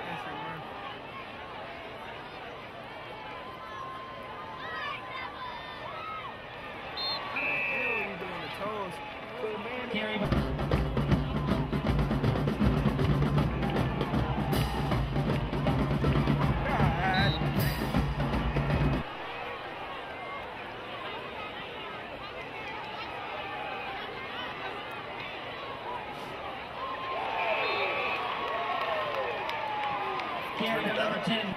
Carry. Carry to number 10.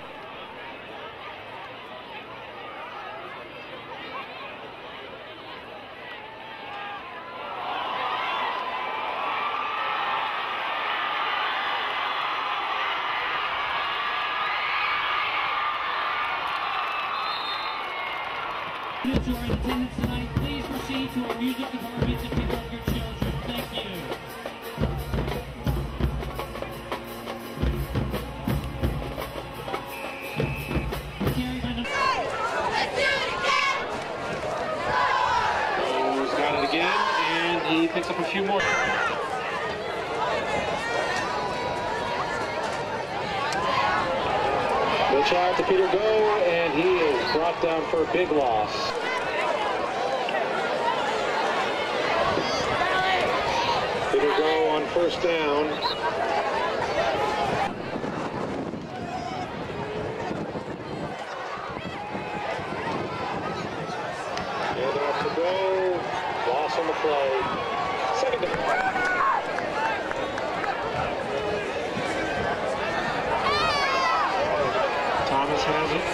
Students who are in attendance tonight, please proceed to our music department to pick up your children. Thank you. He's got it again, and he picks up a few more. Good shot to Peter Go, and he is brought down for a big loss. Peter Go on first down. And off to Go, loss on the play. Second down. Thomas has it.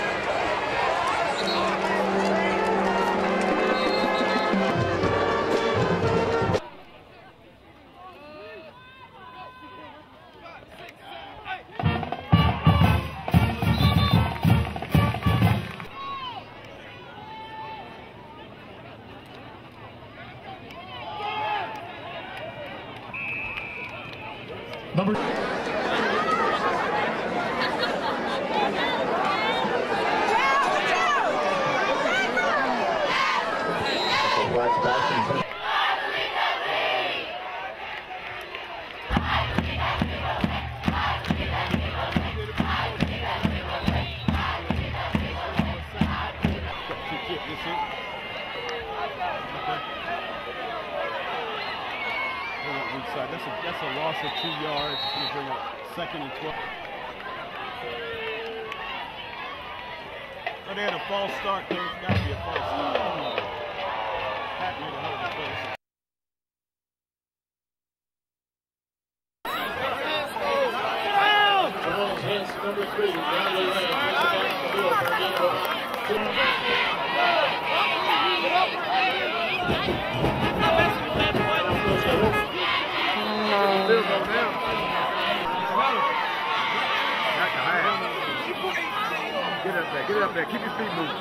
Number That's a loss of 2 yards. It's going to bring up 2nd and 12. Oh, they had a false start. There's got to be a false start. Pat made a hell of a play. Number 3, Bradley Get it up there. Keep your feet moving.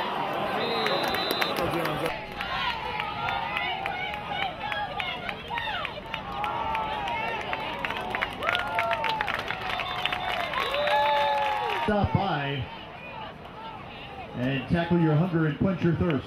Stop by and tackle your hunger and quench your thirst.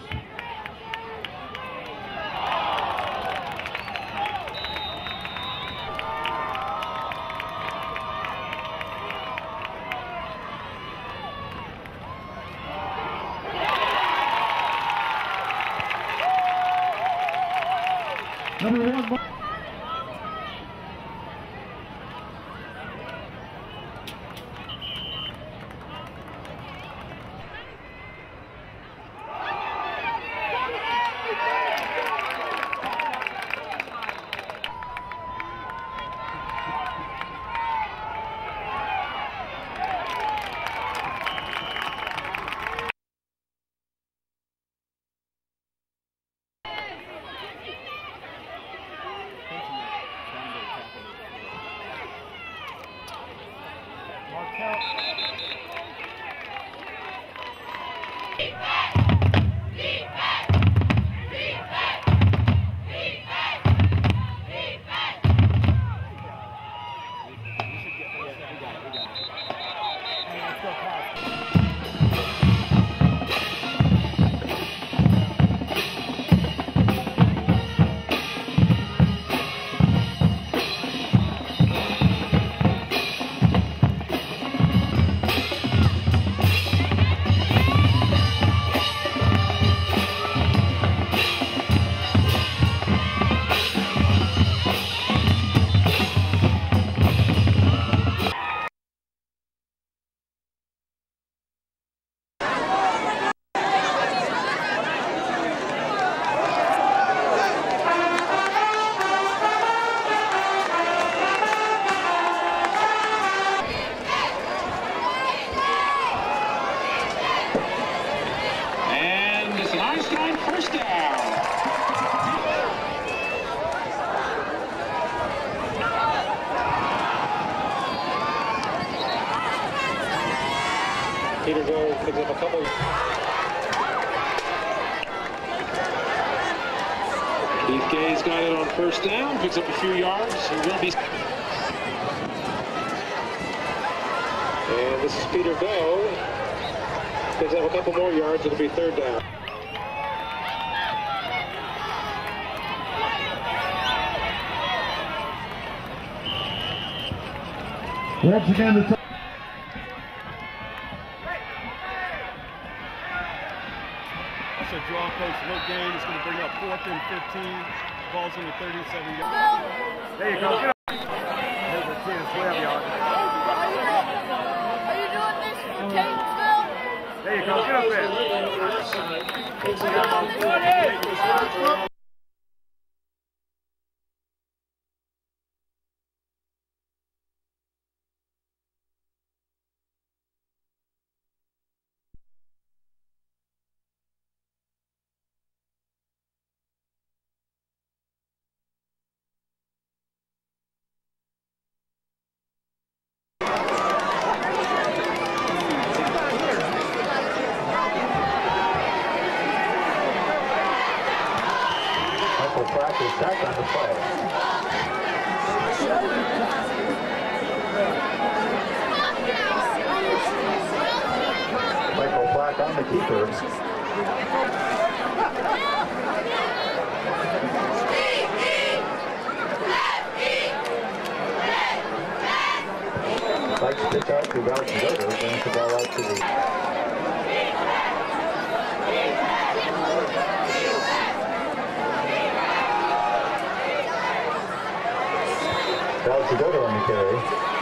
Number 1. Peterville picks up a couple. Keith Gay's got it on first down, picks up a few yards. He will be. And this is Peterville. Picks up a couple more yards. It'll be third down. Once again, the That's a draw coach, no gain. It's going to bring up 4th and 15. Ball's in the 37 yard. There you go. Get up. There's a 10, 12 yard. Are you doing this for Catonsville? There you go. Get up there. Practice back on the play. Michael Black on the keeper. Black's pitch out to Valdover, brings the ball out to the Valdover on the carry.